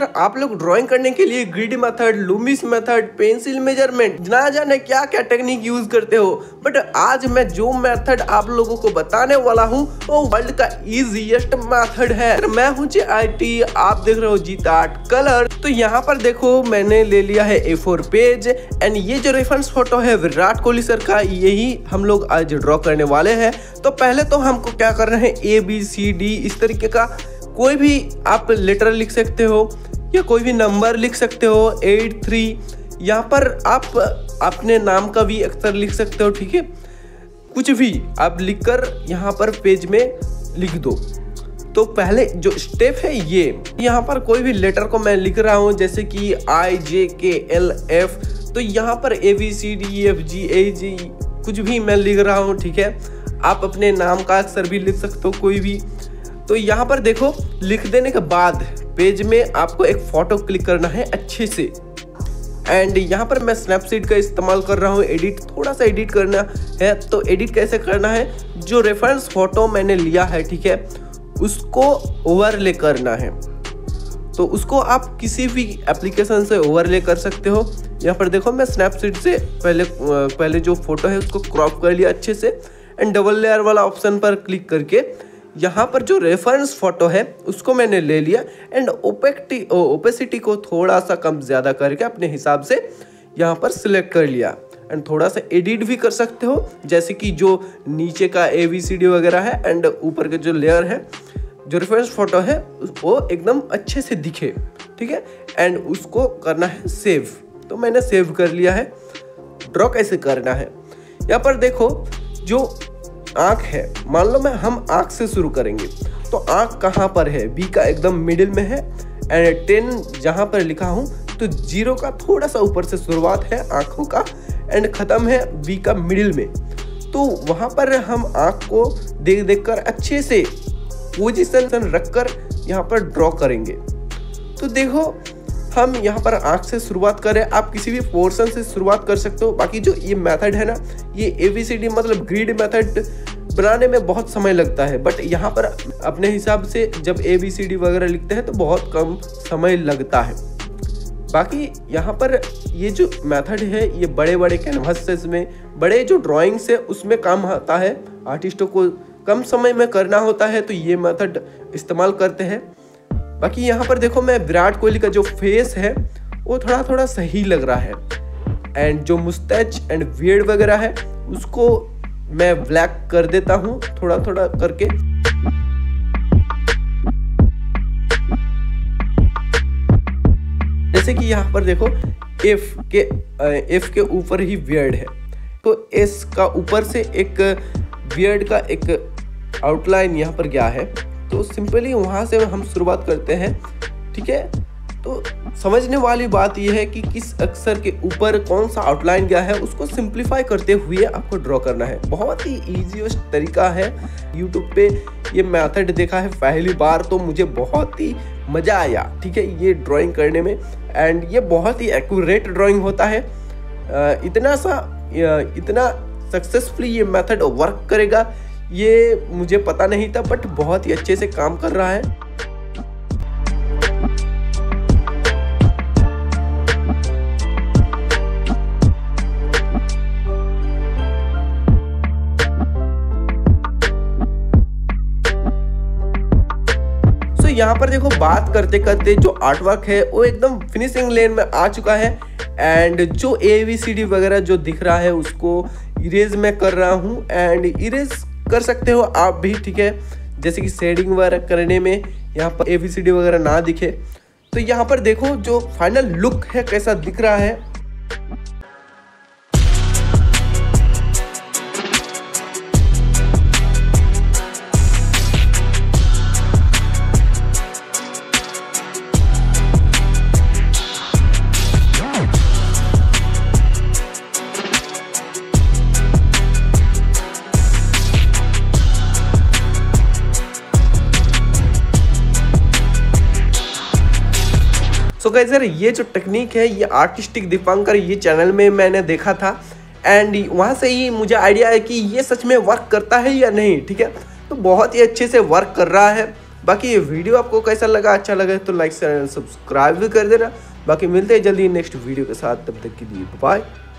यार आप लोग ड्राइंग करने के लिए grid method, Loomis method, pencil measurement ना जाने क्या क्या टेक्निक यूज करते हो, बट आज मैं जो मेथड आप लोगों को बताने वाला हूँ वो वर्ल्ड का इजीएस्ट मेथड है। मैं हूँ JIT, आप देख रहे हो जीता आर्ट कलर। तो यहाँ पर देखो मैंने ले लिया है A4 पेज एंड ये जो रेफरेंस फोटो है विराट कोहली सर का, यही हम लोग आज ड्रॉ करने वाले हैं। तो पहले तो हमको क्या करना है, ABCD इस तरीके का कोई भी आप लेटर लिख सकते हो या कोई भी नंबर लिख सकते हो, 8 3 यहाँ पर आप अपने नाम का भी अक्षर लिख सकते हो, ठीक है। कुछ भी आप लिखकर यहाँ पर पेज में लिख दो। तो पहले जो स्टेप है ये, यहाँ पर कोई भी लेटर को मैं लिख रहा हूँ जैसे कि IJKLF, तो यहाँ पर ABCDEFGH कुछ भी मैं लिख रहा हूँ, ठीक है। आप अपने नाम का अक्षर भी लिख सकते हो कोई भी। तो यहाँ पर देखो लिख देने के बाद पेज में आपको एक फोटो क्लिक करना है अच्छे से। एंड यहाँ पर मैं स्नैपसीड का इस्तेमाल कर रहा हूँ, एडिट थोड़ा सा एडिट करना है। तो एडिट कैसे करना है, जो रेफरेंस फोटो मैंने लिया है, ठीक है, उसको ओवरले करना है। तो उसको आप किसी भी एप्लीकेशन से ओवरले कर सकते हो। यहाँ पर देखो मैं स्नैपसीड से पहले जो फोटो है उसको क्रॉप कर लिया अच्छे से एंड डबल लेयर वाला ऑप्शन पर क्लिक करके यहाँ पर जो रेफरेंस फोटो है उसको मैंने ले लिया एंड ओपेसिटी को थोड़ा सा कम ज़्यादा करके अपने हिसाब से यहाँ पर सिलेक्ट कर लिया। एंड थोड़ा सा एडिट भी कर सकते हो, जैसे कि जो नीचे का ABCD वगैरह है एंड ऊपर के जो लेयर है, जो रेफरेंस फोटो है वो एकदम अच्छे से दिखे, ठीक है। एंड उसको करना है सेव। तो मैंने सेव कर लिया है। ड्रॉ कैसे करना है, यहाँ पर देखो जो आँख है, मान लो हम आँख से शुरू करेंगे। तो आँख कहाँ पर है, B का एकदम मिडिल में है एंड 10 जहाँ पर लिखा हूँ तो 0 का थोड़ा सा ऊपर से शुरुआत है आँखों का एंड ख़त्म है B का मिडिल में। तो वहाँ पर हम आँख को देख कर अच्छे से पोजीशन रखकर यहाँ पर ड्रॉ करेंगे। तो देखो हम यहाँ पर आँख से शुरुआत करें, आप किसी भी पोर्शन से शुरुआत कर सकते हो। बाकी जो ये मेथड है ना, ये ABCD मतलब ग्रिड मेथड बनाने में बहुत समय लगता है, बट यहाँ पर अपने हिसाब से जब ABCD वगैरह लिखते हैं तो बहुत कम समय लगता है। बाकी यहाँ पर ये जो मेथड है ये बड़े बड़े कैनवासेस में, बड़े जो ड्राइंग्स है उसमें काम आता है। आर्टिस्टों को कम समय में करना होता है तो ये मेथड इस्तेमाल करते हैं। बाकी यहाँ पर देखो मैं विराट कोहली का जो फेस है वो थोड़ा थोड़ा सही लग रहा है एंड जो मुस्टैच एंड बियर्ड वगैरह है उसको मैं ब्लैक कर देता हूँ थोड़ा थोड़ा करके। जैसे कि यहाँ पर देखो F के ऊपर ही बियर्ड है, तो S का ऊपर से एक बियर्ड का एक आउटलाइन यहाँ पर गया है। तो सिंपली वहाँ से हम शुरुआत करते हैं, ठीक है। तो समझने वाली बात यह है कि किस अक्षर के ऊपर कौन सा आउटलाइन गया है उसको सिंप्लीफाई करते हुए आपको ड्रॉ करना है। बहुत ही ईजीएस्ट तरीका है। यूट्यूब पे ये मेथड देखा है पहली बार तो मुझे बहुत ही मज़ा आया, ठीक है, ये ड्राइंग करने में। एंड ये बहुत ही एक्यूरेट ड्राइंग होता है। इतना सक्सेसफुली ये मेथड वर्क करेगा ये मुझे पता नहीं था, बट बहुत ही अच्छे से काम कर रहा है। तो यहाँ पर देखो बात करते करते जो आर्टवर्क है वो एकदम फिनिशिंग लेन में आ चुका है एंड जो ABCD वगैरह जो दिख रहा है उसको इरेज में कर रहा हूँ एंड इरेज कर सकते हो आप भी, ठीक है। जैसे कि शेडिंग वगैरह करने में यहाँ पर ABCD वगैरह ना दिखे। तो यहाँ पर देखो जो फाइनल लुक है कैसा दिख रहा है। सो गाइस यार ये जो टेक्निक है ये आर्टिस्टिक दीपांकर ये चैनल में मैंने देखा था एंड वहाँ से ही मुझे आइडिया है कि ये सच में वर्क करता है या नहीं, ठीक है। तो बहुत ही अच्छे से वर्क कर रहा है बाकी ये वीडियो आपको कैसा लगा, अच्छा लगा तो लाइक शेयर एंड सब्सक्राइब भी कर देना। बाकी मिलते हैं जल्दी नेक्स्ट वीडियो के साथ, तब तक के लिए बाय।